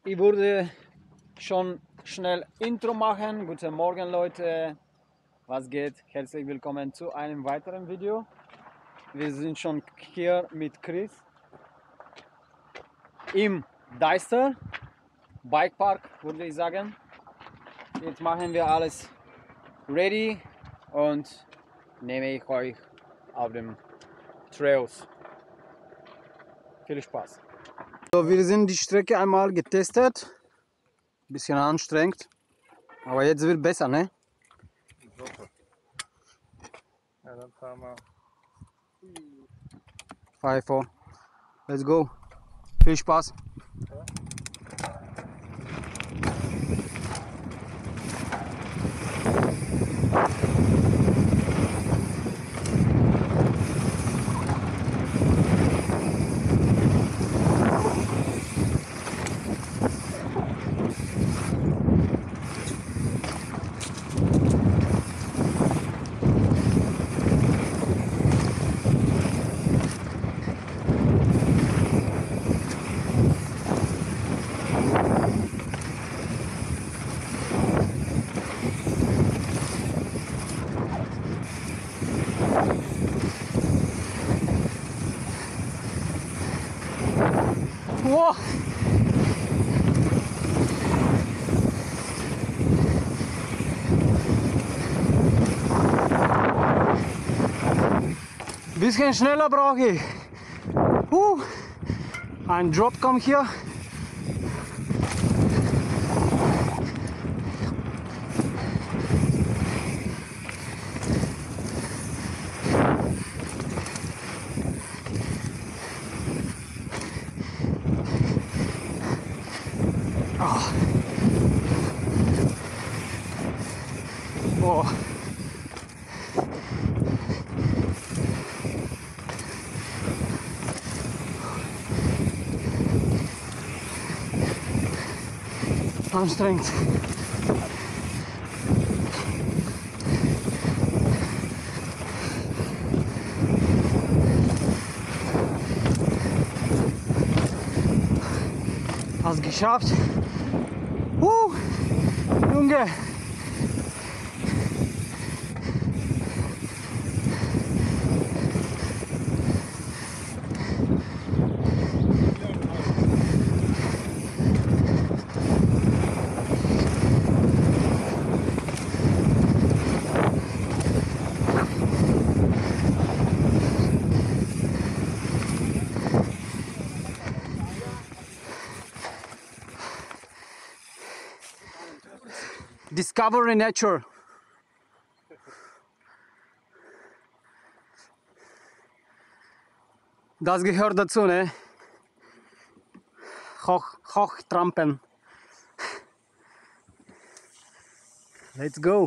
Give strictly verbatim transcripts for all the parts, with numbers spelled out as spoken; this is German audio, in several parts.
Ich würde schon schnell Intro machen. Guten Morgen Leute, was geht? Herzlich willkommen zu einem weiteren Video. Wir sind schon hier mit Chris im Deister Bikepark, würde ich sagen. Jetzt machen wir alles ready und nehme ich euch auf dem Trails. Viel Spaß. So, wir sind die Strecke einmal getestet. Bisschen anstrengend, aber jetzt wird besser, ne? Super. Ja, dann fahren wir. five four. Let's go. Viel Spaß. Ja. Wow. Bisschen schneller brauche ich. Uh. Ein Drop kommt hier. Oh. Oh. Anstrengend. Hast geschafft. Uh, Junge. Discovery nature. Das gehört dazu, ne? Hoch, hochtrampen. Let's go.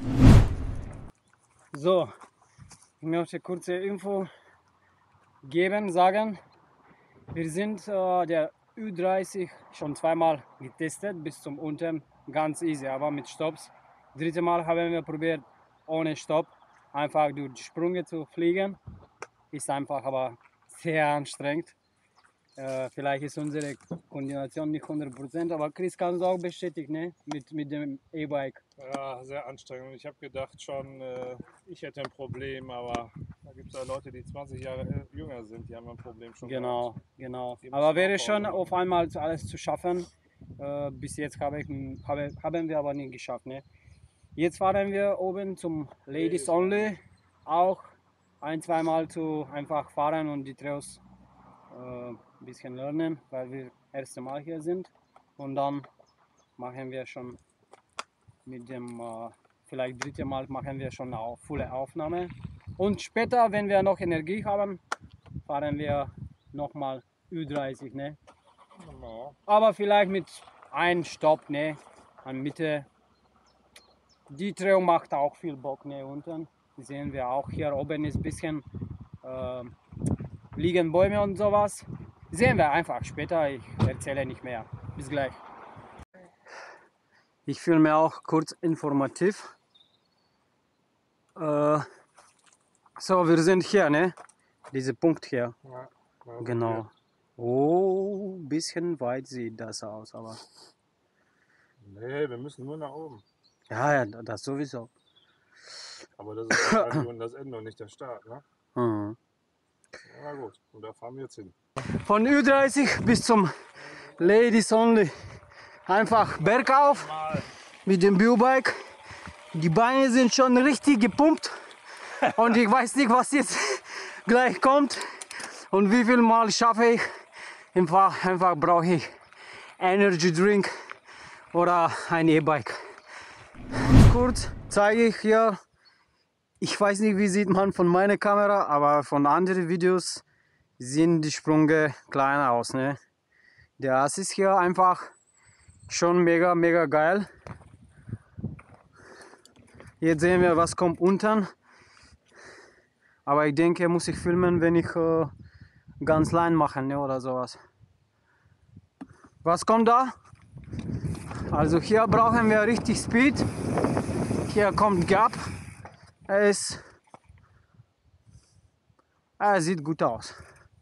So, ich möchte kurze Info geben, sagen. Wir sind äh, der Ü dreißig schon zweimal getestet, bis zum unten, ganz easy, aber mit Stopps. Dritte Mal haben wir probiert, ohne Stopp, einfach durch die Sprünge zu fliegen. Ist einfach aber sehr anstrengend. Äh, vielleicht ist unsere Koordination nicht hundert Prozent, aber Chris kann es auch bestätigen, ne? mit, mit dem E-Bike. Ja, sehr anstrengend. Ich habe gedacht schon, äh, ich hätte ein Problem, aber da gibt es ja Leute, die zwanzig Jahre jünger sind, die haben ein Problem schon Genau, gehabt. genau. Die müssen Aber wäre auch Pause schon machen. auf einmal zu alles zu schaffen. Äh, bis jetzt habe ich, habe, haben wir aber nicht geschafft. Ne? Jetzt fahren wir oben zum Ladies Only. Auch ein, zweimal zu einfach fahren und die Trails äh, ein bisschen lernen, weil wir das erste Mal hier sind. Und dann machen wir schon mit dem, äh, vielleicht dritte Mal machen wir schon eine volle Aufnahme. Und später, wenn wir noch Energie haben, fahren wir nochmal Ü dreißig, ne? Genau. Aber vielleicht mit einem Stopp, ne? An Mitte. Die Trail macht auch viel Bock, ne? Unten sehen wir auch hier oben ist ein bisschen äh, liegen Bäume und sowas. Sehen wir einfach später, ich erzähle nicht mehr. Bis gleich. Ich filme auch kurz informativ. Äh, so, wir sind hier, ne? Dieser Punkt hier. Ja, da sind Genau. Oh, bisschen weit sieht das aus, aber. Nee, wir müssen nur nach oben. Ja, ja, das sowieso. Aber das ist wahrscheinlich das Ende und nicht der Start, ne? Mhm. Na gut, und da fahren wir jetzt hin. Von Ü dreißig bis zum Ladies Only. Einfach bergauf mit dem Biobike. Die Beine sind schon richtig gepumpt. Und ich weiß nicht, was jetzt gleich kommt. Und wie viel Mal schaffe ich. Einfach, einfach brauche ich Energy Drink oder ein E-Bike. Kurz zeige ich hier. Ich weiß nicht, wie sieht man von meiner Kamera, aber von anderen Videos sehen die Sprünge kleiner aus. Ne? Das ist hier einfach schon mega, mega geil. Jetzt sehen wir, was kommt unten. Aber ich denke, muss ich filmen, wenn ich äh, ganz klein mache, ne, oder sowas. Was kommt da? Also hier brauchen wir richtig Speed. Hier kommt Gap. Es, er sieht gut aus.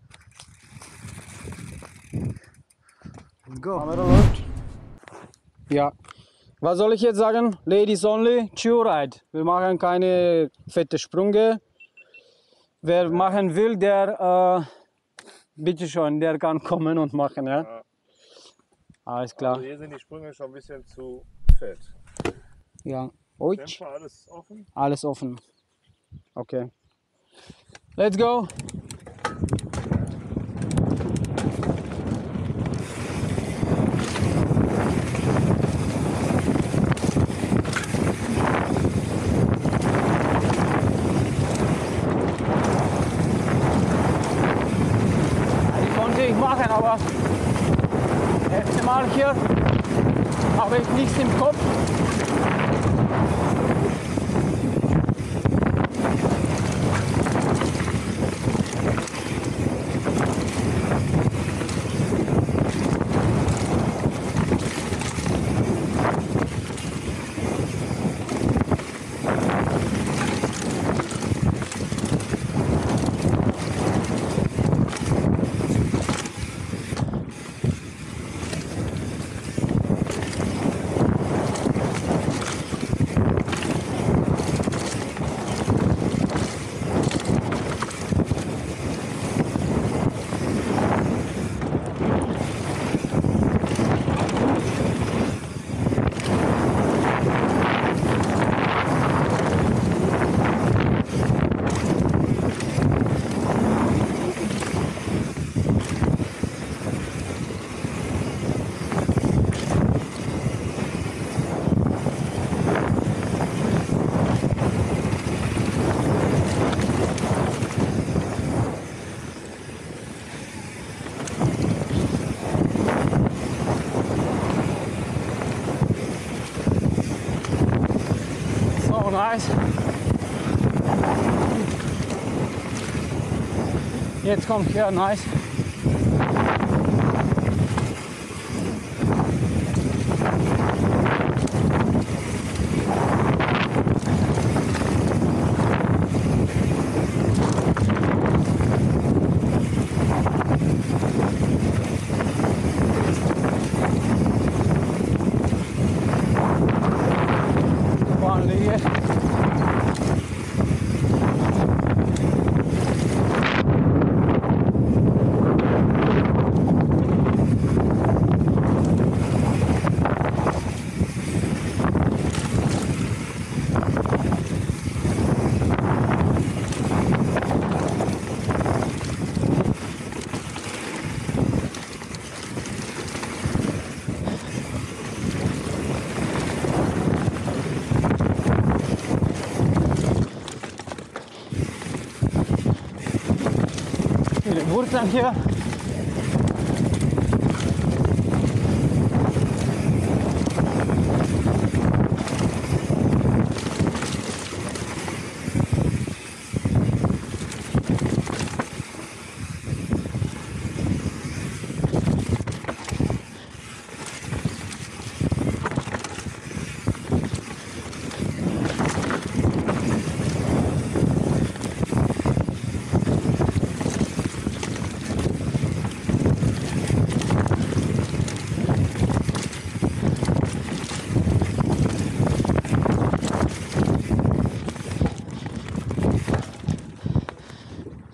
Go. Kamera läuft. Ja. Was soll ich jetzt sagen? Ladies only, chill ride. Wir machen keine fette Sprünge. Wer machen will, der äh, bitte schon, der kann kommen und machen. Ja? Ja. Alles klar. Also hier sind die Sprünge schon ein bisschen zu fett. Ja. Ui. Dämpfer, alles offen? Alles offen. Okay. Let's go. Die konnte ich machen, aber das erste Mal hier habe ich nichts im Kopf. Nice. Jetzt kommt hier nice. Vorne viele Wurzeln hier.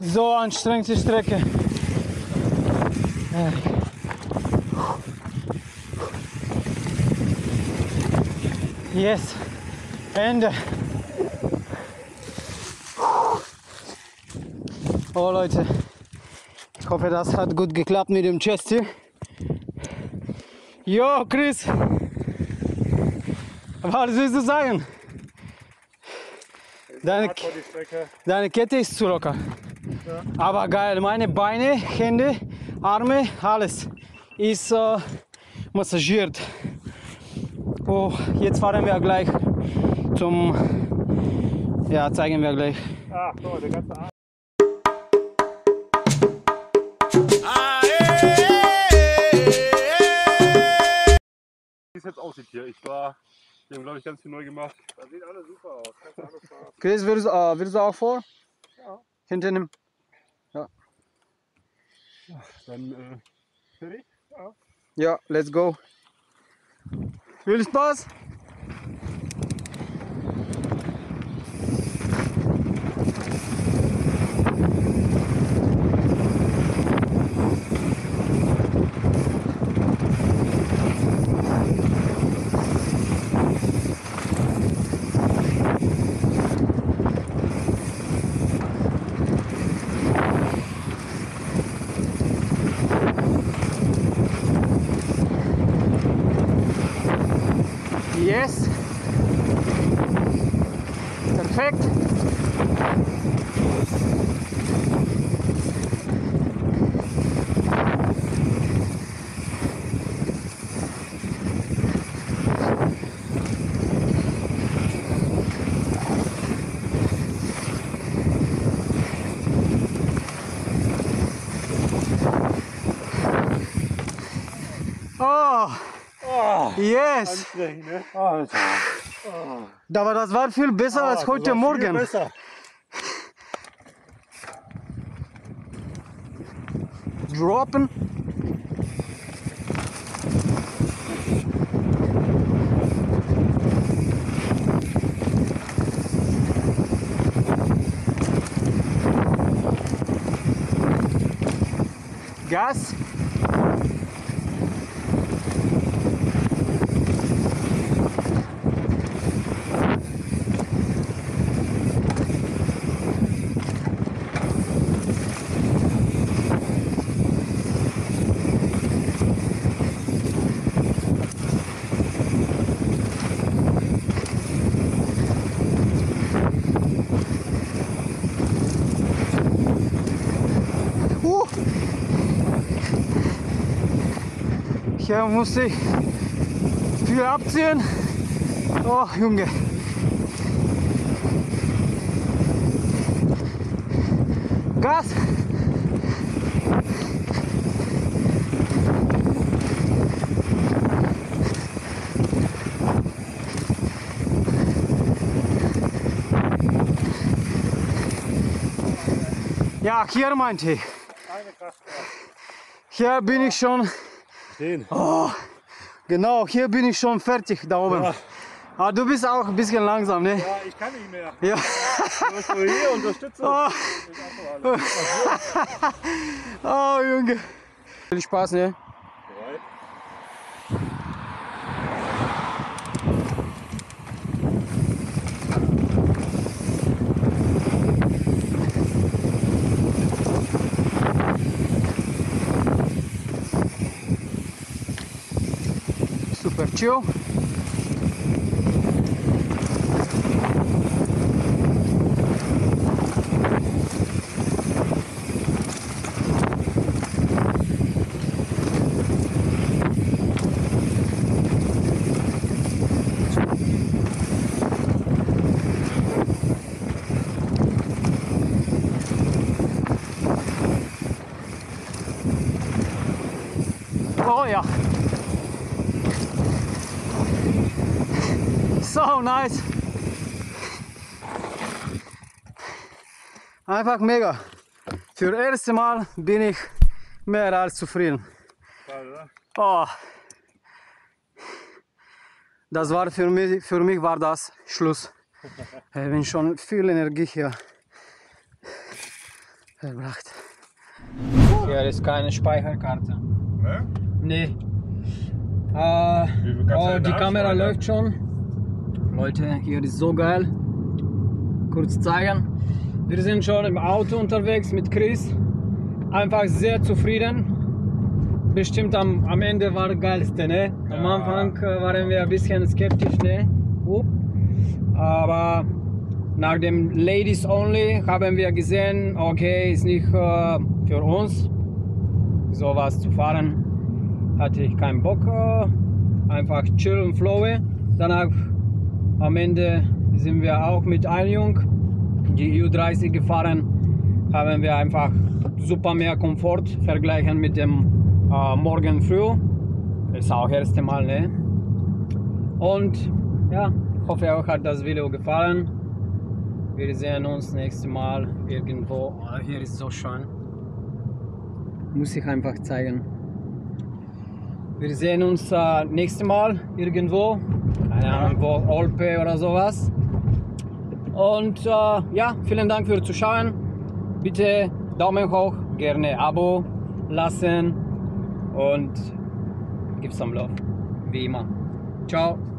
So anstrengende Strecke. Yes, Ende. Oh Leute, ich hoffe, das hat gut geklappt mit dem Chest hier. Jo, Chris, was willst du sagen? Deine, deine Kette ist zu locker. Ja. Aber geil, meine Beine, Hände, Arme, alles ist äh, massagiert. Oh, jetzt fahren wir gleich zum, ja, zeigen wir gleich. Ach, so, der ganze Arm. Wie es jetzt aussieht hier. Ich war, wir haben glaube ich ganz viel neu gemacht. Das sieht alles super aus. Kannst du alles fahren. Chris, würdest, äh, würdest du auch vor? Ja. Hinter dem? Ja. Ja, dann äh, fertig? Ja. Ja, let's go. Viel Spaß! Yes. Perfekt. Oh. Oh, Yes! anstrengend, ne? Alter. Oh. Aber das war viel besser Ah, als das heute war Morgen. Viel besser. Droppen. Gas. Uh. Hier muss ich viel abziehen. Oh, Junge. Gas. Ja, hier meinte ich. Eine Kraft. Hier bin ich schon. Den. Oh, genau, hier bin ich schon fertig da oben. Ja. Aber du bist auch ein bisschen langsam, ne? Ja, ich kann nicht mehr. Ja. Du musst nur hier unterstützen. Oh. Oh, Junge. Viel Spaß, ne? Bereit? Super chill. Oh ja. So nice. Einfach mega. Für das erste Mal bin ich mehr als zufrieden. Geil, oder? Oh. Das war für mich, für mich war das Schluss. Ich bin schon viel Energie hier. verbracht. Hier ist keine Speicherkarte. Ne? Nee. Äh, Wie viel kannst du oh, denn die da Kamera abspeichern? läuft schon. Leute, hier ist so geil. Kurz zeigen. Wir sind schon im Auto unterwegs mit Chris. Einfach sehr zufrieden. Bestimmt am, am Ende war das geilste, ne? Am Ja. Anfang äh, waren wir ein bisschen skeptisch, ne? Up. Aber nach dem Ladies Only haben wir gesehen, okay, ist nicht äh, für uns sowas zu fahren. Hatte ich keinen Bock, äh, einfach chill und flowe. Danach am Ende sind wir auch mit Einjung die U dreißig gefahren, haben wir einfach super mehr Komfort vergleichen mit dem äh, morgen früh. Ist auch das erste Mal, ne? Und ja, hoffe euch hat das Video gefallen. Wir sehen uns nächstes Mal irgendwo. Oh, hier ist so schön. Muss ich einfach zeigen. Wir sehen uns äh, nächstes Mal irgendwo. Keine Ahnung wo, Olpe oder sowas. Und äh, ja, vielen Dank fürs Zuschauen. Bitte Daumen hoch, gerne Abo lassen und give some love. Wie immer. Ciao.